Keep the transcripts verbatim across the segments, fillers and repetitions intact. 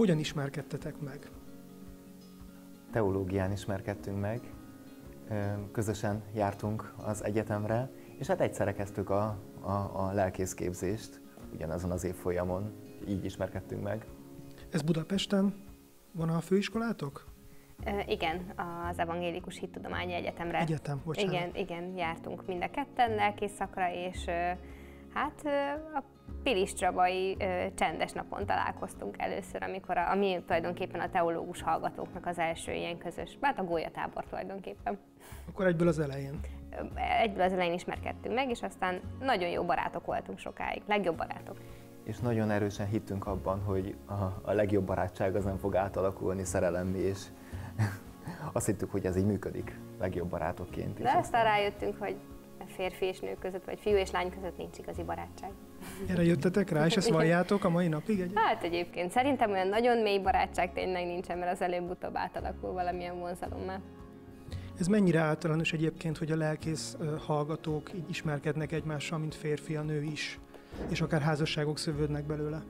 Hogyan ismerkedtetek meg? Teológián ismerkedtünk meg, közösen jártunk az egyetemre, és hát egyszerre kezdtük a, a, a lelkészképzést, ugyanazon az évfolyamon, így ismerkedtünk meg. Ez Budapesten van a főiskolátok? E, igen, az Evangélikus Hittudományi Egyetemre. Egyetem, bocsánat. Igen, igen, jártunk mind a ketten lelkész szakra, és hát a Pilis Csabai csendes napon találkoztunk először, amikor a, ami tulajdonképpen a teológus hallgatóknak az első ilyen közös, hát a gólyatábor tulajdonképpen. Akkor egyből az elején? Egyből az elején ismerkedtünk meg, és aztán nagyon jó barátok voltunk sokáig, legjobb barátok. És nagyon erősen hittünk abban, hogy a, a legjobb barátság az nem fog átalakulni szerelemmé, és azt hittük, hogy ez így működik, legjobb barátokként. De aztán rájöttünk, hogy férfi és nő között, vagy fiú és lány között nincs igazi barátság. Erre jöttetek rá, és ezt valljátok a mai napig? Egy... Hát egyébként szerintem olyan nagyon mély barátság tényleg nincsen, mert az előbb-utóbb átalakul valamilyen vonzalommá. Ez mennyire általános egyébként, hogy a lelkész hallgatók így ismerkednek egymással, mint férfi, a nő is, és akár házasságok szövődnek belőle?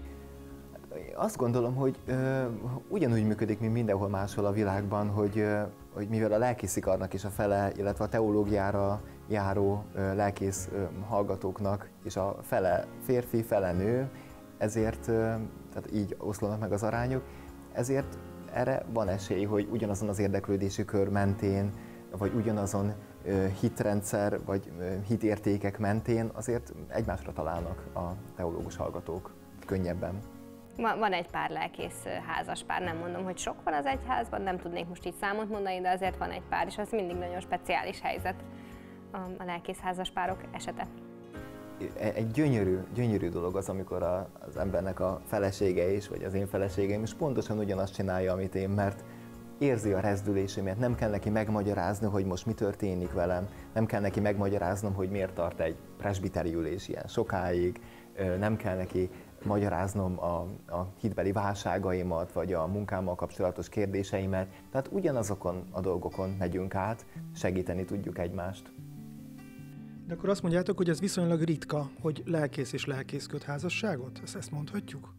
Azt gondolom, hogy ö, ugyanúgy működik, mint mindenhol máshol a világban, hogy, ö, hogy mivel a lelkészikarnak is a fele, illetve a teológiára járó ö, lelkész ö, hallgatóknak is a fele férfi, fele nő, ezért, ö, tehát így oszlanak meg az arányok, ezért erre van esély, hogy ugyanazon az érdeklődési kör mentén, vagy ugyanazon ö, hitrendszer, vagy ö, hitértékek mentén azért egymásra találnak a teológus hallgatók könnyebben. Van egy pár lelkész házas pár, nem mondom, hogy sok van az egyházban, nem tudnék most így számot mondani, de azért van egy pár, és az mindig nagyon speciális helyzet a lelkész házas párok esete. Egy gyönyörű, gyönyörű dolog az, amikor a, az embernek a felesége is, vagy az én feleségem is pontosan ugyanazt csinálja, amit én, mert érzi a rezdülésemet, nem kell neki megmagyarázni, hogy most mi történik velem, nem kell neki megmagyaráznom, hogy miért tart egy presbiteri ülés ilyen sokáig, nem kell neki magyaráznom a, a hitbeli válságaimat, vagy a munkámmal kapcsolatos kérdéseimet. Tehát ugyanazokon a dolgokon megyünk át, segíteni tudjuk egymást. De akkor azt mondjátok, hogy ez viszonylag ritka, hogy lelkész és lelkész köt házasságot? Ezt, ezt mondhatjuk?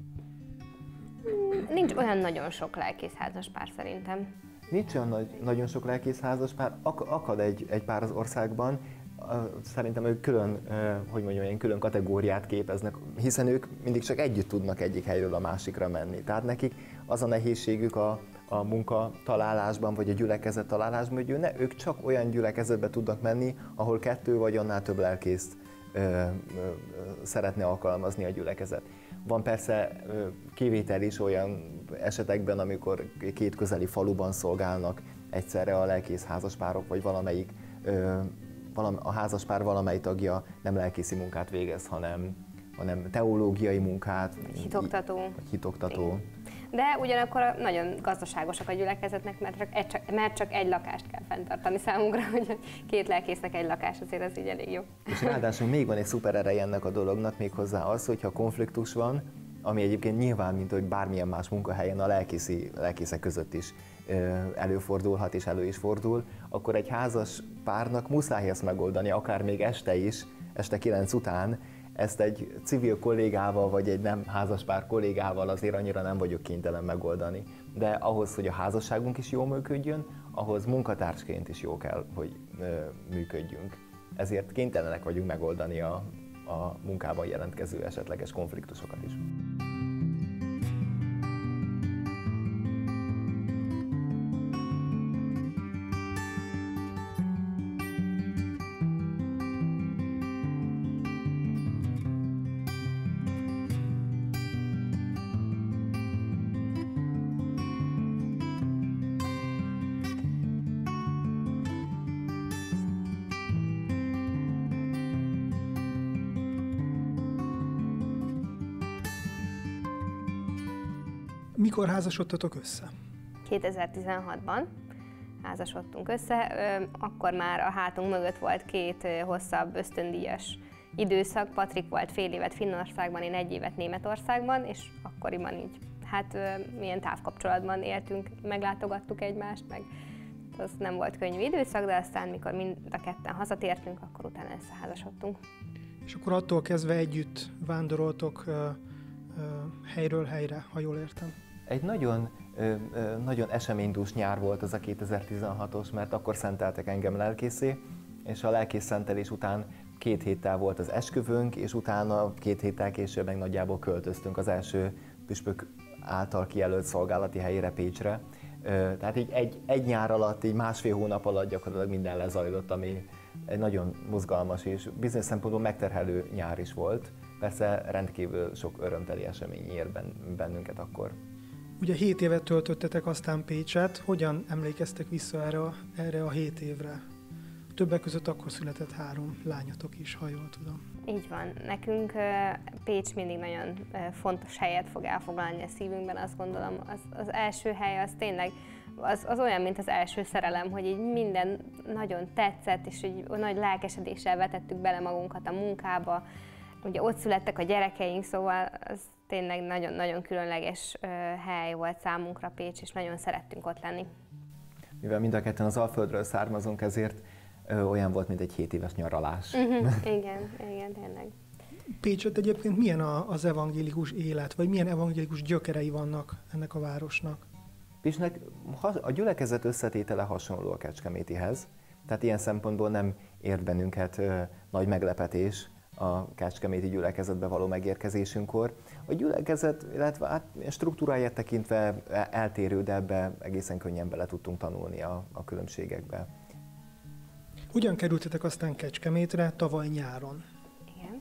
Nincs olyan nagyon sok lelkész házas pár szerintem. Nincs olyan nagy, nagyon sok lelkész házas pár, ak- akad egy, egy pár az országban. Szerintem ők külön, hogy mondjam, ilyen külön kategóriát képeznek, hiszen ők mindig csak együtt tudnak egyik helyről a másikra menni. Tehát nekik az a nehézségük a, a munka találásban, vagy a gyülekezet találásban, hogy ő ne, ők csak olyan gyülekezetbe tudnak menni, ahol kettő vagy annál több lelkészt ö, ö, szeretne alkalmazni a gyülekezet. Van persze ö, kivétel is olyan esetekben, amikor két közeli faluban szolgálnak egyszerre a lelkész házaspárok, vagy valamelyik ö, a házaspár valamely tagja nem lelkészi munkát végez, hanem, hanem teológiai munkát, hitoktató. hitoktató. De ugyanakkor nagyon gazdaságosak a gyülekezetnek, mert csak, egy, mert csak egy lakást kell fenntartani számunkra, hogy két lelkésznek egy lakás, azért az így elég jó. És ráadásul még van egy szuper ereje ennek a dolognak, méghozzá az, hogyha konfliktus van, ami egyébként nyilván, mint hogy bármilyen más munkahelyen a lelkészi, lelkészek között is előfordulhat és elő is fordul, akkor egy házas párnak muszáj ezt megoldani, akár még este is, este kilenc után, ezt egy civil kollégával, vagy egy nem házaspár kollégával azért annyira nem vagyok kénytelen megoldani. De ahhoz, hogy a házasságunk is jól működjön, ahhoz munkatársként is jó kell, hogy működjünk. Ezért kénytelenek vagyunk megoldani a, a munkában jelentkező esetleges konfliktusokat is. Mikor házasodtatok össze? kétezer-tizenhatban házasodtunk össze, akkor már a hátunk mögött volt két hosszabb ösztöndíjas időszak. Patrik volt fél évet Finnországban, én egy évet Németországban, és akkoriban így, hát milyen távkapcsolatban éltünk, meglátogattuk egymást, meg az nem volt könnyű időszak, de aztán mikor mind a ketten hazatértünk, akkor utána összeházasodtunk. És akkor attól kezdve együtt vándoroltok uh, uh, helyről helyre, ha jól értem? Egy nagyon, nagyon eseménydús nyár volt az a kétezer-tizenhatos, mert akkor szenteltek engem lelkészé, és a lelkész szentelés után két héttel volt az esküvőnk, és utána két héttel később meg nagyjából költöztünk az első püspök által kijelölt szolgálati helyére, Pécsre. Tehát így egy, egy nyár alatt, így másfél hónap alatt gyakorlatilag minden lezajlott, ami egy nagyon mozgalmas és bizonyos szempontból megterhelő nyár is volt. Persze rendkívül sok örömteli esemény ért bennünket akkor. Ugye hét évet töltöttetek aztán Pécset, hogyan emlékeztek vissza erre a, erre a hét évre? Többek között akkor született három lányatok is, ha jól tudom. Így van. Nekünk Pécs mindig nagyon fontos helyet fog elfoglalni a szívünkben, azt gondolom. Az, az első hely az tényleg az, az olyan, mint az első szerelem, hogy így minden nagyon tetszett, és így nagy lelkesedéssel vetettük bele magunkat a munkába. Ugye ott születtek a gyerekeink, szóval az tényleg nagyon-nagyon különleges hely volt számunkra Pécs, és nagyon szerettünk ott lenni. Mivel mind a ketten az Alföldről származunk, ezért ö, olyan volt, mint egy hét éves nyaralás. Uh-huh. Igen, igen, tényleg. Pécsett egyébként milyen a, az evangélikus élet, vagy milyen evangélikus gyökerei vannak ennek a városnak? Pécsnek a gyülekezet összetétele hasonló a Kecskemétihez, tehát ilyen szempontból nem ért bennünket ö, nagy meglepetés a kecskeméti gyülekezetbe való megérkezésünkkor. A gyülekezet, illetve hát struktúráját tekintve eltérő, de ebbe egészen könnyen bele tudtunk tanulni a, a különbségekbe. Hogyan kerültetek aztán Kecskemétre tavaly nyáron? Igen.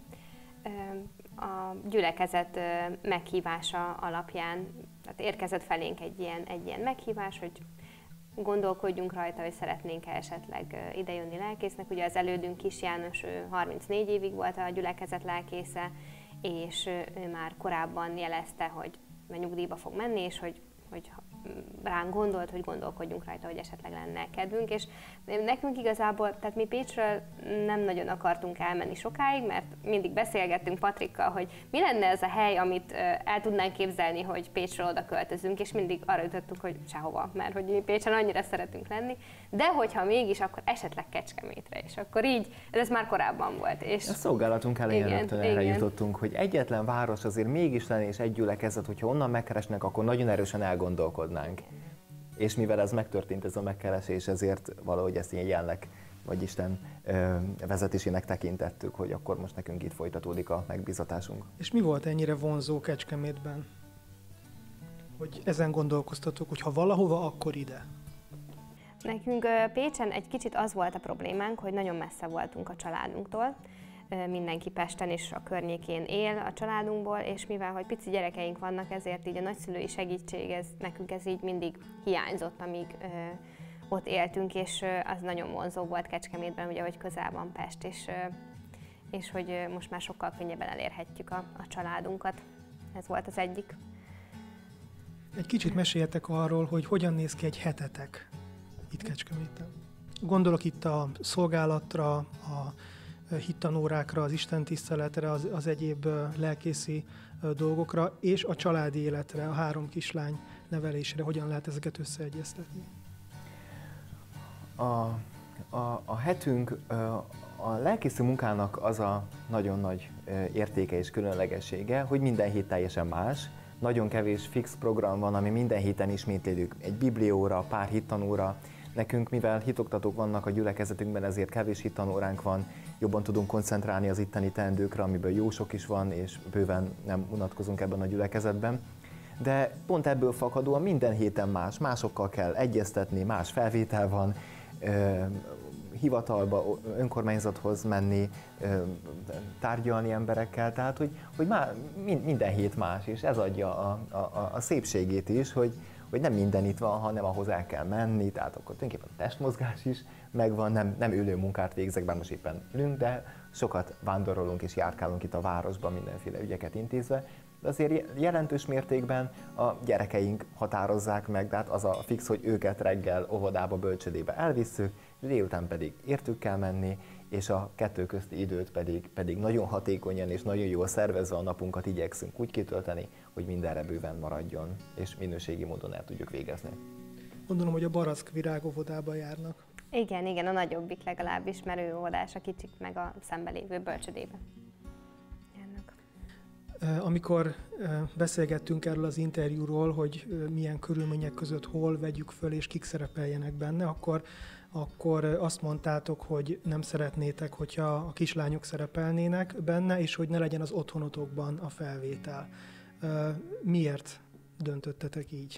A gyülekezet meghívása alapján, tehát érkezett felénk egy ilyen, egy ilyen meghívás, hogy gondolkodjunk rajta, hogy szeretnénk-e esetleg idejönni lelkésznek. Ugye az elődünk Kis János, ő harmincnégy évig volt a gyülekezet lelkésze, és ő már korábban jelezte, hogy nyugdíjba fog menni, és hogy, hogy ránk gondolt, hogy gondolkodjunk rajta, hogy esetleg lenne kedvünk, és nekünk igazából, tehát mi Pécsről nem nagyon akartunk elmenni sokáig, mert mindig beszélgettünk Patrikkal, hogy mi lenne ez a hely, amit el tudnánk képzelni, hogy Pécsről oda költözünk, és mindig arra jutottunk, hogy sehova, mert hogy mi Pécsen annyira szeretünk lenni, de hogyha mégis, akkor esetleg Kecskemétre, és akkor így, ez már korábban volt. És a szolgálatunk elején igen, rögtön erre igen. jutottunk, hogy egyetlen város azért mégis lenne, és egy gyülekezet, hogyha onnan megkeresnek, akkor nagyon erősen elgondolkodnak. És mivel ez megtörtént, ez a megkeresés, ezért valahogy ezt ilyen jelnek, vagy Isten ö, vezetésének tekintettük, hogy akkor most nekünk itt folytatódik a megbízatásunk. És mi volt ennyire vonzó Kecskemétben? Hogy ezen gondolkoztatok, hogy ha valahova, akkor ide? Nekünk Pécsen egy kicsit az volt a problémánk, hogy nagyon messze voltunk a családunktól. Mindenki Pesten és a környékén él a családunkból, és mivel hogy pici gyerekeink vannak, ezért így a nagyszülői segítség, ez, nekünk ez így mindig hiányzott, amíg ö, ott éltünk, és ö, az nagyon vonzó volt Kecskemétben, ugye, hogy közel van Pest, és, ö, és hogy ö, most már sokkal könnyebben elérhetjük a, a családunkat. Ez volt az egyik. Egy kicsit meséljetek arról, hogy hogyan néz ki egy hetetek itt Kecskeméten. Gondolok itt a szolgálatra, a hittanórákra, az istentiszteletre, az, az egyéb lelkészi dolgokra, és a családi életre, a három kislány nevelésére. Hogyan lehet ezeket összeegyeztetni? A, a, a hetünk, a lelkészi munkának az a nagyon nagy értéke és különlegessége, hogy minden hét teljesen más. Nagyon kevés fix program van, ami minden héten ismétlődik. Egy biblióra, pár hittanóra. Nekünk, mivel hitoktatók vannak a gyülekezetünkben, ezért kevés hittanóránk van, jobban tudunk koncentrálni az itteni teendőkre, amiből jó sok is van, és bőven nem unatkozunk ebben a gyülekezetben. De pont ebből fakadóan minden héten más, másokkal kell egyeztetni, más felvétel van, hivatalba, önkormányzathoz menni, tárgyalni emberekkel, tehát hogy, hogy már minden hét más, és ez adja a, a, a szépségét is, hogy, hogy nem minden itt van, hanem ahhoz el kell menni, tehát akkor tulajdonképpen a testmozgás is megvan, nem, nem ülő munkát végzek, bár most éppen ülünk, de sokat vándorolunk és járkálunk itt a városban mindenféle ügyeket intézve, de azért jelentős mértékben a gyerekeink határozzák meg, de hát az a fix, hogy őket reggel óvodába, bölcsödébe elvisszük, délután pedig értük kell menni, és a kettő közti időt pedig, pedig nagyon hatékonyan és nagyon jól szervezve a napunkat igyekszünk úgy kitölteni, hogy mindenre bőven maradjon, és minőségi módon el tudjuk végezni. Gondolom, hogy a Barack virágóvodába járnak. Igen, igen, a nagyobbik legalábbis, mert ő óvodás, a kicsik meg a szembe lévő bölcsödébe járnak. Amikor beszélgettünk erről az interjúról, hogy milyen körülmények között hol vegyük föl és kik szerepeljenek benne, akkor, akkor azt mondtátok, hogy nem szeretnétek, hogyha a kislányok szerepelnének benne, és hogy ne legyen az otthonotokban a felvétel. Miért döntöttetek így?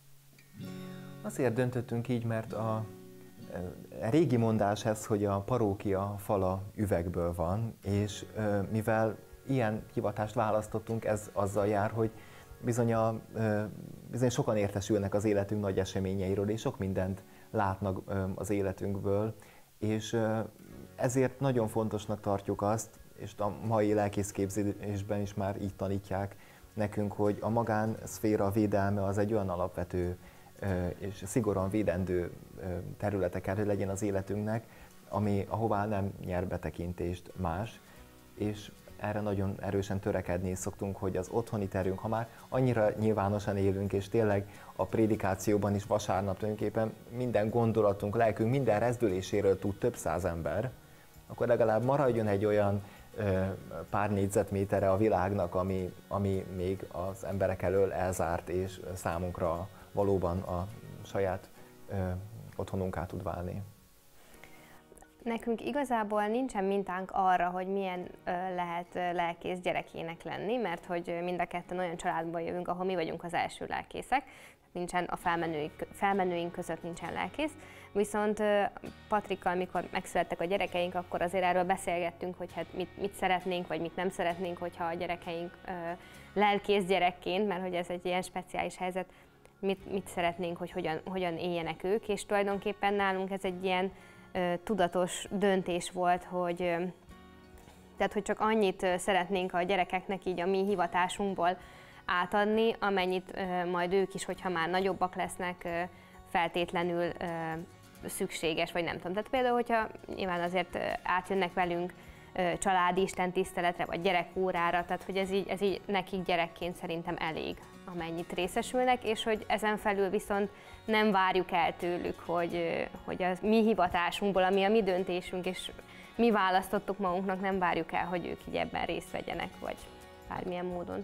Azért döntöttünk így, mert a, a régi mondás ez, hogy a parókia fala üvegből van, és mivel ilyen hivatást választottunk, ez azzal jár, hogy bizony, a, bizony sokan értesülnek az életünk nagy eseményeiről, és sok mindent látnak az életünkből, és ezért nagyon fontosnak tartjuk azt, és a mai lelkészképzésben is már így tanítják nekünk, hogy a magánszféra védelme az egy olyan alapvető és szigorúan védendő területe kell, hogy legyen az életünknek, ami, ahová nem nyer betekintést más, és erre nagyon erősen törekedni is szoktunk, hogy az otthoni terünk, ha már annyira nyilvánosan élünk, és tényleg a prédikációban is vasárnap tulajdonképpen minden gondolatunk, lelkünk minden rezdüléséről tud több száz ember, akkor legalább maradjon egy olyan ö, pár négyzetméterre a világnak, ami, ami még az emberek elől elzárt, és számunkra valóban a saját ö, otthonunká tud válni. Nekünk igazából nincsen mintánk arra, hogy milyen ö, lehet lelkész gyerekének lenni, mert hogy mind a ketten olyan családból jövünk, ahol mi vagyunk az első lelkészek, nincsen a felmenőink, felmenőink között nincsen lelkész, viszont ö, Patrikkal, mikor megszülettek a gyerekeink, akkor azért erről beszélgettünk, hogy hát mit, mit szeretnénk, vagy mit nem szeretnénk, hogyha a gyerekeink ö, lelkész gyerekként, mert hogy ez egy ilyen speciális helyzet, mit, mit szeretnénk, hogy hogyan, hogyan éljenek ők, és tulajdonképpen nálunk ez egy ilyen tudatos döntés volt, hogy, tehát, hogy csak annyit szeretnénk a gyerekeknek így a mi hivatásunkból átadni, amennyit majd ők is, hogyha már nagyobbak lesznek, feltétlenül szükséges, vagy nem tudom. Tehát például, hogyha nyilván azért átjönnek velünk családi istentiszteletre, vagy gyerekórára, tehát hogy ez így, ez így nekik gyerekként szerintem elég, amennyit részesülnek, és hogy ezen felül viszont nem várjuk el tőlük, hogy, hogy a mi hivatásunkból, ami a mi döntésünk, és mi választottuk magunknak, nem várjuk el, hogy ők így ebben részt vegyenek, vagy bármilyen módon.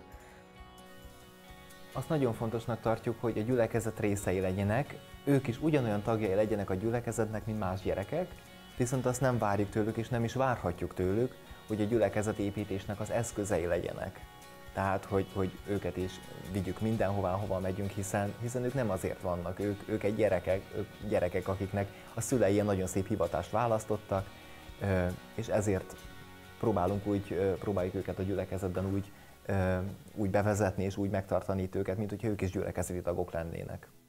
Azt nagyon fontosnak tartjuk, hogy a gyülekezet részei legyenek, ők is ugyanolyan tagjai legyenek a gyülekezetnek, mint más gyerekek, viszont azt nem várjuk tőlük, és nem is várhatjuk tőlük, hogy a gyülekezetépítésnek az eszközei legyenek. Tehát, hogy, hogy őket is vigyük mindenhová, hova megyünk, hiszen, hiszen ők nem azért vannak, ők, ők egy gyerekek, ők gyerekek, akiknek a szülei ilyen nagyon szép hivatást választottak, és ezért próbálunk úgy, próbáljuk őket a gyülekezetben úgy, úgy bevezetni és úgy megtartani őket, mint hogyha ők is gyülekezeti tagok lennének.